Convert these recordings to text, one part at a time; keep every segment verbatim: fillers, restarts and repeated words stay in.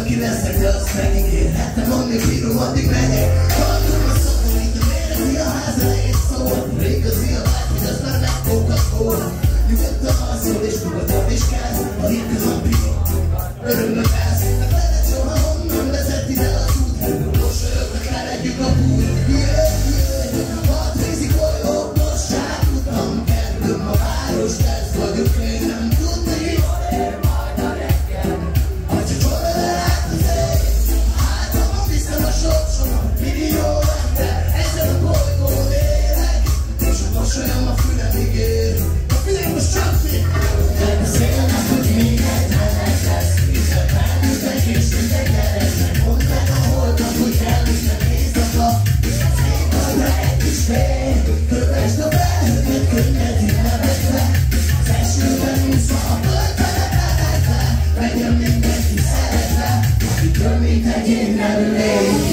aki leszek, de azt megígérhettem, amíg bírom, addig megyek. Hallom a szakorít, a méreti a ház elejét szól. Régazi a vágy, hogy az már megfogható. Nyugodtan alszol és nyugodtan is kezd. A hit az a bírom, örömmel állsz. Nem lehet soha honnan vezet ide az út. Mosolyognak, leledjük a búj. Jöjj, jöjj, hat vízik olyok, most sátutam. Kedvöm a város, ez vagyok én, nem tudni. Majd a reggel, ha csak oda lelát az ég. Hátamon viszem a sorsom, millió ember. Ezzel a bolygón élek, és a mosolyom a fülemig ér. A fülem most csak fél. Elbeszélnek, hogy mindegy menet lesz. Hiszen felültek és mindegy keresnek. Mondd meg a holtak, hogy elvisznek éjszaka. És az ég majd egy kis fény. Kövesd a felhőket, könnyedén nevetve. Az esőben úszva a földbe lepelegve. Legyen mindenki szeretve, akitől mint egyén nem légy.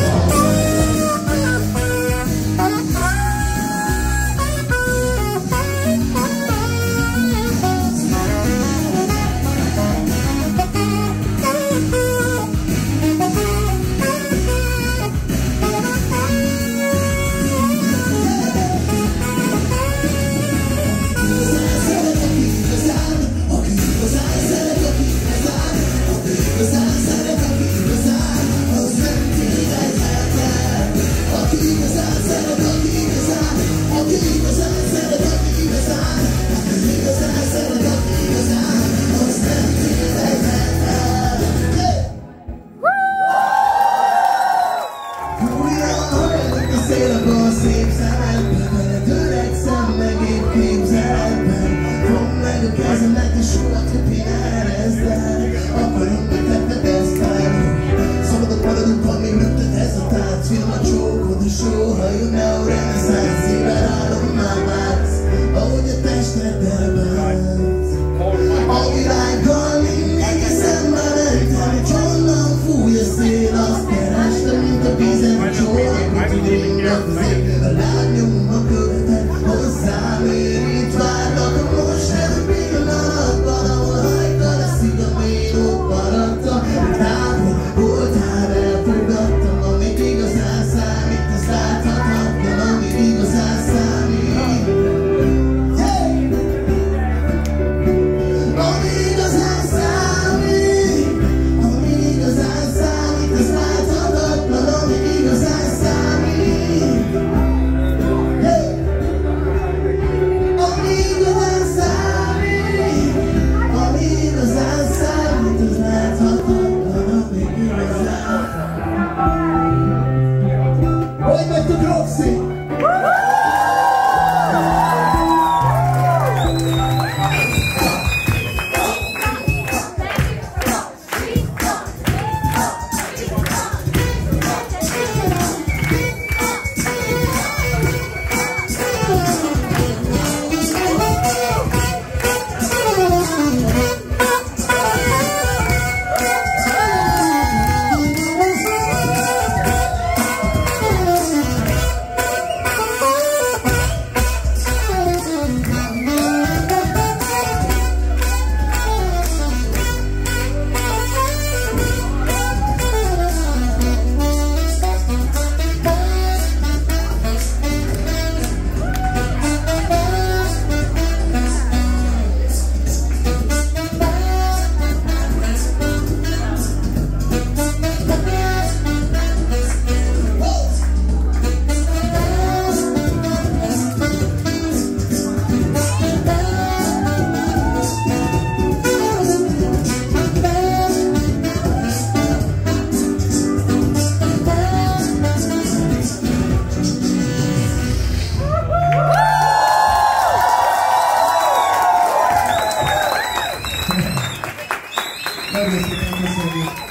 Hogy vagytok, Roxxy? Nagyon szépen köszönjük!